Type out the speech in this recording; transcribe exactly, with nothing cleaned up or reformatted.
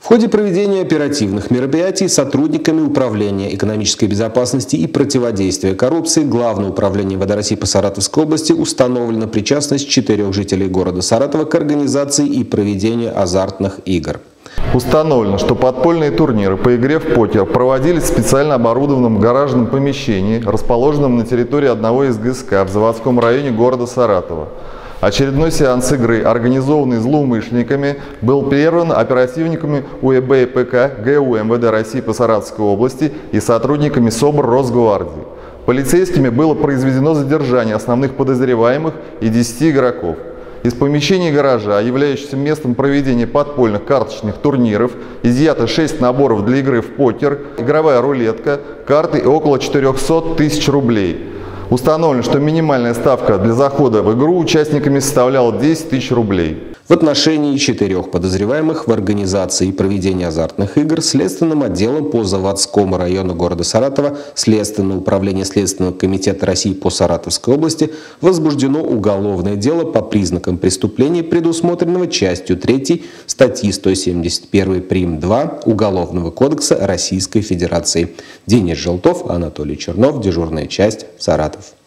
В ходе проведения оперативных мероприятий сотрудниками Управления экономической безопасности и противодействия коррупции Главного управления МВД России по Саратовской области установлена причастность четырех жителей города Саратова к организации и проведению азартных игр. Установлено, что подпольные турниры по игре в покер проводились в специально оборудованном гаражном помещении, расположенном на территории одного из ГСК в заводском районе города Саратова. Очередной сеанс игры, организованный злоумышленниками, был прерван оперативниками УЭБ и ПК ГУ МВД России по Саратовской области и сотрудниками СОБР Росгвардии. Полицейскими было произведено задержание основных подозреваемых и десяти игроков. Из помещения гаража, являющегося местом проведения подпольных карточных турниров, изъято шесть наборов для игры в покер, игровая рулетка, карты и около четырёхсот тысяч рублей. Установлено, что минимальная ставка для захода в игру участниками составляла десять тысяч рублей. В отношении четырех подозреваемых в организации и проведении азартных игр Следственным отделом по Заводскому району города Саратова Следственного управления Следственного комитета России по Саратовской области возбуждено уголовное дело по признакам преступления, предусмотренного частью третьей статьи сто семьдесят один прим. два Уголовного кодекса Российской Федерации. Денис Желтов, Анатолий Чернов, дежурная часть, Саратов.